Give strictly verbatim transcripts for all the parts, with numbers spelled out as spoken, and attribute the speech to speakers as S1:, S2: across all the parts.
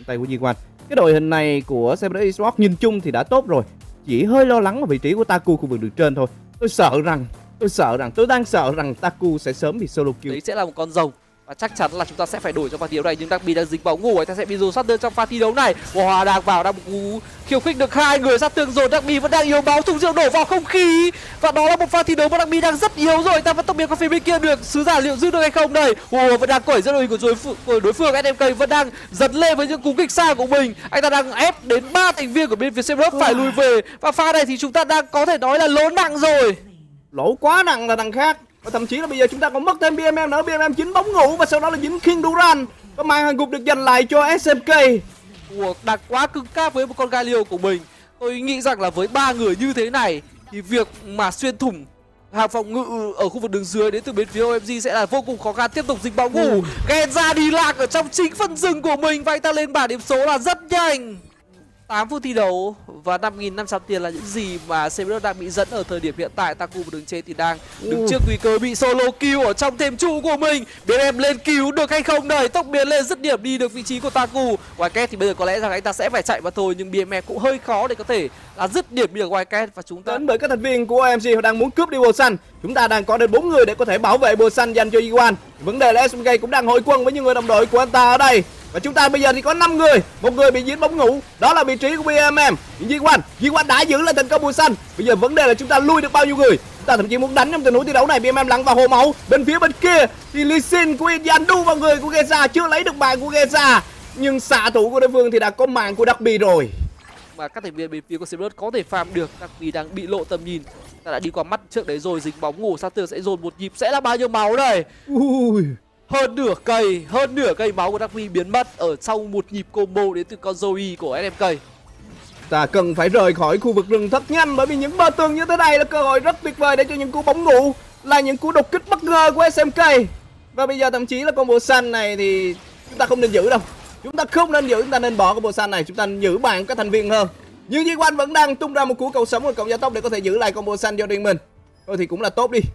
S1: tay của Di Quan. Cái đội hình này của Cebra Esports nhìn chung thì đã tốt rồi, chỉ hơi lo lắng ở vị trí của Taku khu vực đường trên thôi. Tôi sợ rằng, tôi sợ rằng, tôi đang sợ rằng Taku sẽ sớm bị solo kill.
S2: Đấy sẽ là một con rồng. Và chắc chắn là chúng ta sẽ phải đổi trong pha thi đấu này, nhưng đặc biệt đang dính bóng ngủ, anh ta sẽ bị dồn sát thương trong pha thi đấu này. Hòa đang vào đang một cú khiêu khích được hai người sát thương rồi, đặc biệt vẫn đang yếu máu, thùng rượu đổ vào không khí. Và đó là một pha thi đấu mà đặc biệt đang rất yếu rồi, anh ta vẫn tốc biến qua phía bên kia được. Sứ giả liệu giữ được hay không đây? Ồ, vẫn đang cởi ra đội hình của đối phương, của đối phương. ét em ca vẫn đang dần lên với những cú kích xa của mình. Anh ta đang ép đến ba thành viên của bên phía Cebra phải lùi về, và pha này thì chúng ta đang có thể nói là lỗ nặng rồi.
S1: Lỗ quá nặng là đằng khác. Và thậm chí là bây giờ chúng ta còn mất thêm bê em em nữa, bê em em chín bóng ngủ và sau đó là dính King Duran. Và màn hàng gục được dành lại cho ét em ca.
S2: Ủa, đang quá cứng cáp với một con Galio của mình. Tôi nghĩ rằng là với ba người như thế này thì việc mà xuyên thủng hàng phòng ngự ở khu vực đường dưới đến từ bên phía ô em giê sẽ là vô cùng khó khăn. Tiếp tục dính bóng ngủ, ừ. Genza đi lạc ở trong chính phần rừng của mình và anh ta lên bảng điểm số là rất nhanh. tám phút thi đấu và năm nghìn năm trăm tiền là những gì mà Cebra đang bị dẫn ở thời điểm hiện tại. Taku đường trên thì đang đứng trước nguy cơ bị solo kill ở trong thêm trụ của mình. Bên em lên cứu được hay không đây? Tốc biến lên dứt điểm đi được vị trí của Taku. Wildcat thì bây giờ có lẽ rằng anh ta sẽ phải chạy mà thôi, nhưng bê em em cũng hơi khó để có thể là dứt điểm được Wildcat. Và chúng ta
S1: đến bởi các thành viên của ô em giê họ đang muốn cướp đi bồ xanh. Chúng ta đang có đến bốn người để có thể bảo vệ bồ xanh dành cho Di Quan. Vấn đề là ét em ca cũng đang hội quân với những người đồng đội của anh ta ở đây. Và chúng ta bây giờ thì có năm người, một người bị dính bóng ngủ, đó là vị trí của bê em em. Di Quan, Di Quan đã giữ lại thành công bùa xanh. Bây giờ vấn đề là chúng ta lui được bao nhiêu người. Chúng ta thậm chí muốn đánh trong tình huống thi đấu này. bê em em lặn vào hồ máu. Bên phía bên kia thì Lee Sin của Indian đu vào người của Genza, chưa lấy được mạng của Genza, nhưng xạ thủ của đối phương thì đã có mạng của Đặc Bì rồi.
S2: Mà các thành viên bên phía của Cebra có thể farm được, Đặc Bì đang bị lộ tầm nhìn. Ta đã đi qua mắt trước đấy rồi, dính bóng ngủ, sát thương sẽ dồn một nhịp, sẽ là bao nhiêu máu đây?
S1: Ui.
S2: Hơn nửa cây, hơn nửa cây máu của Đặc Bì biến mất ở sau một nhịp combo đến từ con Zoe của ét em ca.
S1: Ta cần phải rời khỏi khu vực rừng thật nhanh, bởi vì những bờ tường như thế này là cơ hội rất tuyệt vời để cho những cú bóng ngủ, là những cú đột kích bất ngờ của ét em ca. Và bây giờ thậm chí là con bộ xanh này thì chúng ta không nên giữ đâu. Chúng ta không nên giữ, chúng ta nên bỏ con bộ xanh này, chúng ta giữ bạn các thành viên hơn. Nhưng Di Quan vẫn đang tung ra một cú cầu sống và cộng gia tốc để có thể giữ lại con bộ xanh cho riêng mình. Thôi thì cũng là tốt đi.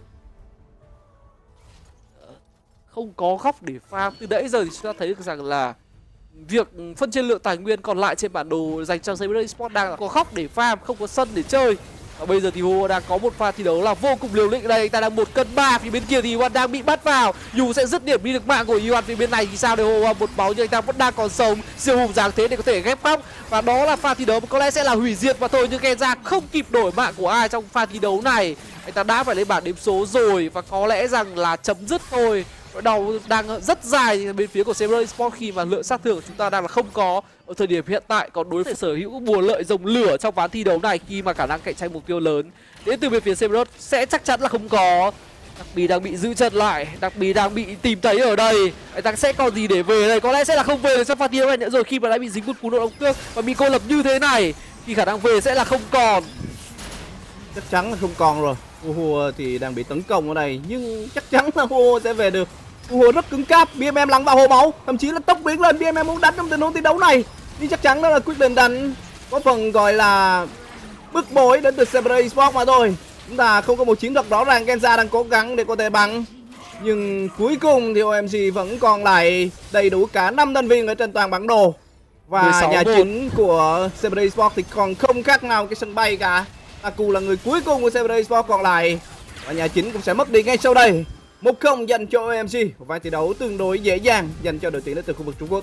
S2: Không có góc để farm. Từ nãy giờ thì chúng ta thấy được rằng là việc phân chia lượng tài nguyên còn lại trên bản đồ dành cho Cebra Esports đang có góc để farm, không có sân để chơi. Và bây giờ thì Hugo đang có một pha thi đấu là vô cùng liều lĩnh đây. Anh ta đang một cân ba, phía bên kia thì Iwan đang bị bắt vào. Dù sẽ dứt điểm đi được mạng của Iwan, phía bên này thì sao để Hugo một máu nhưng anh ta vẫn đang còn sống. Siêu hùng dáng thế để có thể ghép góc. Và đó là pha thi đấu có lẽ sẽ là hủy diệt mà thôi, nhưng Genza không kịp đổi mạng của ai trong pha thi đấu này. Anh ta đã phải lên bảng điểm số rồi và có lẽ rằng là chấm dứt thôi. Nỗi đau đang rất dài bên phía của Cebra Esports khi mà lượng sát thương của chúng ta đang là không có ở thời điểm hiện tại. Còn đối phương sở hữu bùa lợi rồng lửa trong ván thi đấu này khi mà khả năng cạnh tranh mục tiêu lớn đến từ bên phía Cebra sẽ chắc chắn là không có. Đặc Bì đang bị giữ chân lại, Đặc Bì đang bị tìm thấy ở đây. Anh ta sẽ còn gì để về đây? Có lẽ sẽ là không về được trong pha thi đấu này nữa rồi, khi mà đã bị dính một cú nổ động cương và bị cô lập như thế này thì khả năng về sẽ là không còn.
S1: Chắc chắn là không còn rồi. Hugo thì đang bị tấn công ở đây, nhưng chắc chắn là Hugo sẽ về được. Hugo rất cứng cáp, bê em em lăn vào hồ máu, thậm chí là tốc biến lên. bê em em muốn đánh trong tình huống thi đấu này, nhưng chắc chắn đó là quyết định đánh có phần gọi là bức bối đến từ Cebra Esports mà thôi. Chúng ta không có một chiến thuật rõ ràng. Genza đang cố gắng để có thể bắn, nhưng cuối cùng thì ô em giê vẫn còn lại đầy đủ cả năm thành viên ở trên toàn bản đồ. Và nhà chính của Cebra Esports thì còn không khác nào cái sân bay cả. Taku là người cuối cùng của Cebra Esports còn lại, và nhà chính cũng sẽ mất đi ngay sau đây. Một không dành cho ô em giê, một vài thi đấu tương đối dễ dàng dành cho đội tuyển đến từ khu vực Trung Quốc.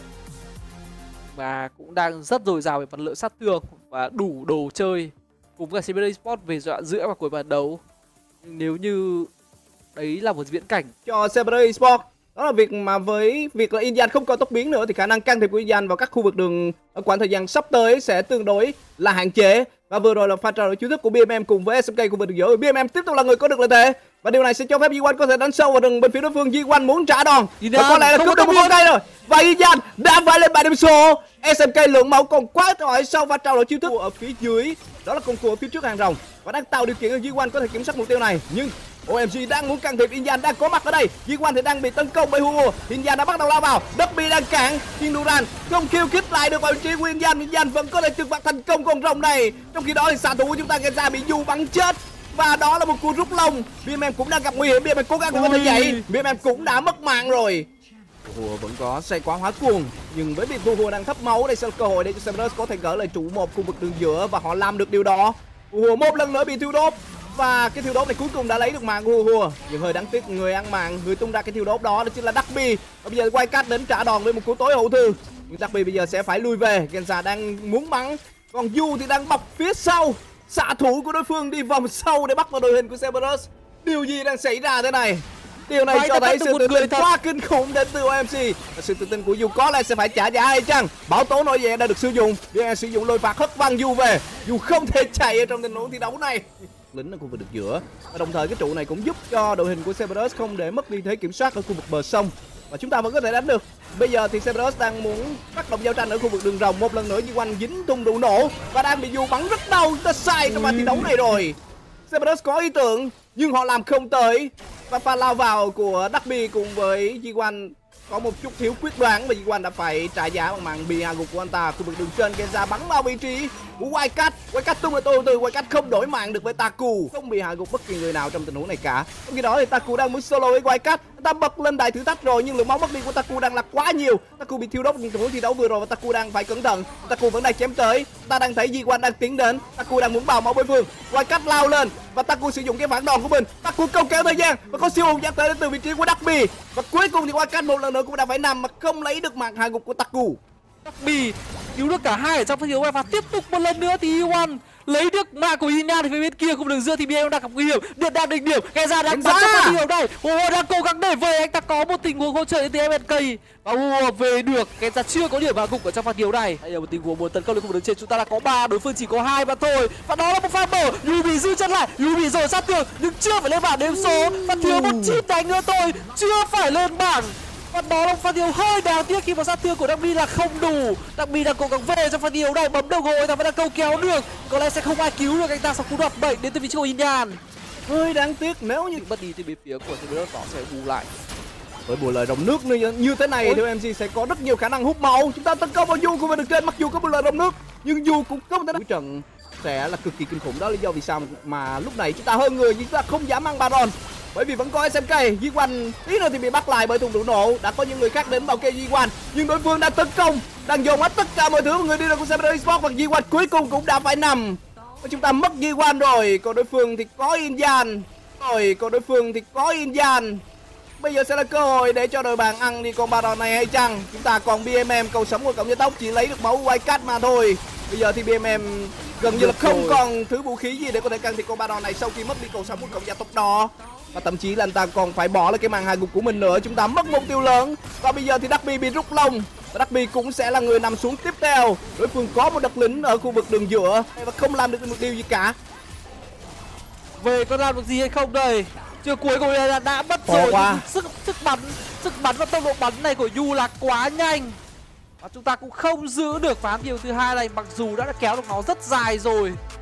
S2: Và cũng đang rất dồi dào về phần lượng sát thương và đủ đồ chơi cùng với Cebra Esports về đoạn giữa và cuối bàn đấu. Nếu như đấy là một viễn cảnh
S1: cho Cebra Esports, đó là việc mà với việc là Indian không còn tốc biến nữa thì khả năng can thiệp của Indian vào các khu vực đường ở khoảng thời gian sắp tới sẽ tương đối là hạn chế. Và vừa rồi là pha trao đổi chiêu thức của bê em em cùng với ét em ca khu vực đường giữa. bê em em tiếp tục là người có được lợi thế và điều này sẽ cho phép Di Quan có thể đánh sâu vào rừng bên phía đối phương. Di Quan muốn trả đòn và có lẽ là cướp được một con cây rồi, và Indian đã phải lên bảng điểm số. ét em ca lượng máu còn quá giỏi sau pha trao đổi chiêu thức ở phía dưới, đó là con cua ở phía trước hàng rồng và đang tạo điều kiện cho Di Quan có thể kiểm soát mục tiêu này. Nhưng ô em giê đang muốn can thiệp, Indian đang có mặt ở đây. Di Quan thì đang bị tấn công bởi Hugo. Indian đã bắt đầu lao vào, Đặc Bì đang cản. King Duran không khiêu khích lại được vào vị trí của Indian. Indian vẫn có thể trừng phạt thành công con rồng này. Trong khi đó thì xạ thủ của chúng ta Genza bị du bắn chết. Và đó là một cú rút lông. bê em em cũng đang gặp nguy hiểm, bê em em cố gắng có thể dậy. bê em em cũng đã mất mạng rồi. Hùa vẫn có xoay quá hóa cuồng, nhưng với việc Hùa đang thấp máu, đây sẽ là cơ hội để cho Cerberus có thể gỡ lại trụ một khu vực đường giữa và họ làm được điều đó. Hùa một lần nữa bị thiêu đốt và cái thiêu đốt này cuối cùng đã lấy được mạng của Hùa. Nhưng hơi đáng tiếc, người ăn mạng, người tung ra cái thiêu đốt đó đó chính là Duckby. Và bây giờ quay cắt đến trả đòn với một cú tối hậu thư. Nhưng Duckby bây giờ sẽ phải lui về. Genza đang muốn bắn, còn Du thì đang bọc phía sau. Xạ thủ của đối phương đi vòng sau để bắt vào đội hình của Cerberus. Điều gì đang xảy ra thế này? Điều này cho thấy sự tự tin quá kinh khủng đến từ ô em xê. Sự tự tin của Du có lẽ sẽ phải trả giá hay chăng? Bảo tố nổi dậy đã được sử dụng. Để sử dụng lôi phạt hất văng Du về. Du không thể chạy ở trong tình huống thi đấu này. Lính ở khu vực được giữa. Và đồng thời cái trụ này cũng giúp cho đội hình của Cerberus không để mất đi thế kiểm soát ở khu vực bờ sông. Và chúng ta vẫn có thể đánh được. Bây giờ thì Cerberus đang muốn phát động giao tranh ở khu vực đường rồng. Một lần nữa Di Quanh dính tung đủ nổ và đang bị Du bắn rất đau. Chúng ta sai trong màn thi đấu này rồi. Cerberus có ý tưởng nhưng họ làm không tới. Và pha lao vào của Duckby cùng với Di Quanh có một chút thiếu quyết đoán và Di Quanh đã phải trả giá bằng màn bị hạ gục của anh ta. Khu vực đường trên, Genza bắn vào vị trí của Wildcat. Wildcat tung ở từ từ, Wildcat không đổi mạng được với Taku, không bị hạ gục bất kỳ người nào trong tình huống này cả. Trong khi đó thì Taku đang muốn solo với Wildcat. Anh ta bật lên đài thử thách rồi nhưng lượng máu mất đi của Taku đang là quá nhiều. Taku bị thiêu đốt trong tình huống thi đấu vừa rồi và Taku đang phải cẩn thận. Taku vẫn đang chém tới. Ta đang thấy Di Quanh đang tiến đến. Taku đang muốn bào máu đối phương. Wildcat lao lên và Taku sử dụng cái phản đòn của mình. Taku không kéo thời gian và có siêu hùng giáp tới đến từ vị trí của Duckby. Và cuối cùng thì Wildcat một lần nữa cũng đã phải nằm mà không lấy được màn hạ gục của Taku.
S2: Duckby cứu được cả hai ở trong phân đấu và tiếp tục một lần nữa thì e một lấy được mạng của Inyan. Thì phía bên kia khu vực đường giữa thì bê em đang gặp nguy hiểm, điện đang đỉnh điểm, Genza đang bắn trong phần điểm đây. Hùa đang cố gắng để về, anh ta có một tình huống hỗ trợ từ em en ca và Hùa về được. Genza chưa có điểm hạ gục ở trong phần điều này. Đây là một tình huống muốn tấn công lên khu vực đường trên, chúng ta đã có ba, đối phương chỉ có hai mà thôi. Và đó là một pha mở, Yu bị giữ chân lại, Yu bị rồi sát tường nhưng chưa phải lên bảng đếm số và thiếu một chip đánh nữa thôi, chưa phải lên bảng. Và đó là một pha điều hơi đáng tiếc khi mà sát thương của Duckby là không đủ. Duckby đang cố gắng về trong pha điều này, bấm đồng hồ ta vẫn đang câu kéo được, có lẽ sẽ không ai cứu được anh ta sau cú đoạt bệnh đến từ vị trí của Inyan.
S1: Hơi đáng tiếc nếu như
S2: Mất đi từ bên phía của Cerberus nó sẽ bù lại.
S1: với bùa lời rồng nước như, như thế này thì em xê sẽ có rất nhiều khả năng hút máu. Chúng ta tấn công vào Du của mình được trên, mặc dù có bùa lời rồng nước nhưng Du cũng không thể. Trận sẽ là cực kỳ kinh khủng, đó là lý do vì sao mà lúc này chúng ta hơn người nhưng chúng ta không dám ăn Baron. Bởi vì vẫn có ét em ca, Di Quanh tí nữa thì bị bắt lại bởi thùng đủ nổ. Đã có những người khác đến bảo kê Di Quanh nhưng đối phương đang tấn công, đang dồn hết tất cả mọi thứ của người đi đầu của Cerberus Esports và Di Quanh cuối cùng cũng đã phải nằm. Và chúng ta mất Di Quanh rồi, còn đối phương thì có Inyan rồi, còn đối phương thì có Inyan. Bây giờ sẽ là cơ hội để cho đội bạn ăn đi con Baron này hay chăng? Chúng ta còn bê em em cầu sống của cộng gia tốc chỉ lấy được máu Wildcat mà thôi. Bây giờ thì bê em em gần như là không còn thứ vũ khí gì để có thể can thiệp con Baron này sau khi mất đi cầu sống của cộng gia tốc đó. Và thậm chí là anh ta còn phải bỏ lại cái màn hạ gục của mình nữa. Chúng ta mất mục tiêu lớn. Và bây giờ thì Duckby bị rút lông. Và Duckby cũng sẽ là người nằm xuống tiếp theo. Đối phương có một đặc lính ở khu vực đường giữa và không làm được một điều gì cả.
S2: Về có làm được gì hay không đây? Chưa cuối cùng là đã mất rồi. Sức sức bắn, sức bắn và tốc độ bắn này của Yu là quá nhanh. Và chúng ta cũng không giữ được phán điều thứ hai này, mặc dù đã kéo được nó rất dài rồi.